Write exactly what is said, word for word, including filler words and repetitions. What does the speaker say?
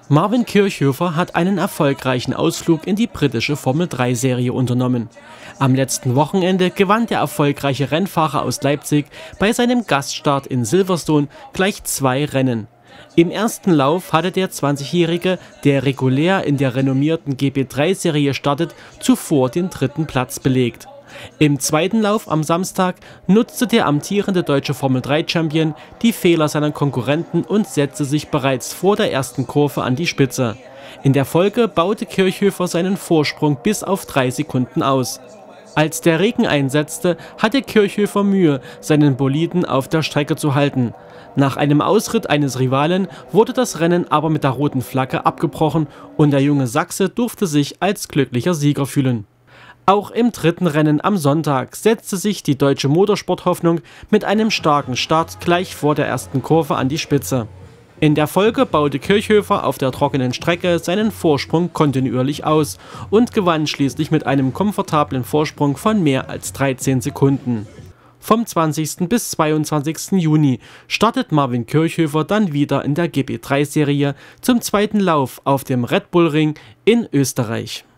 Marvin Kirchhofer hat einen erfolgreichen Ausflug in die britische Formel drei Serie unternommen. Am letzten Wochenende gewann der erfolgreiche Rennfahrer aus Leipzig bei seinem Gaststart in Silverstone gleich zwei Rennen. Im ersten Lauf hatte der zwanzigjährige, der regulär in der renommierten G P drei Serie startet, zuvor den dritten Platz belegt. Im zweiten Lauf am Samstag nutzte der amtierende deutsche Formel drei Champion die Fehler seiner Konkurrenten und setzte sich bereits vor der ersten Kurve an die Spitze. In der Folge baute Kirchhofer seinen Vorsprung bis auf drei Sekunden aus. Als der Regen einsetzte, hatte Kirchhofer Mühe, seinen Boliden auf der Strecke zu halten. Nach einem Ausritt eines Rivalen wurde das Rennen aber mit der roten Flagge abgebrochen und der junge Sachse durfte sich als glücklicher Sieger fühlen. Auch im dritten Rennen am Sonntag setzte sich die deutsche Motorsporthoffnung mit einem starken Start gleich vor der ersten Kurve an die Spitze. In der Folge baute Kirchhofer auf der trockenen Strecke seinen Vorsprung kontinuierlich aus und gewann schließlich mit einem komfortablen Vorsprung von mehr als dreizehn Sekunden. Vom zwanzigsten bis zweiundzwanzigsten Juni startet Marvin Kirchhofer dann wieder in der G P drei Serie zum zweiten Lauf auf dem Red Bull Ring in Österreich.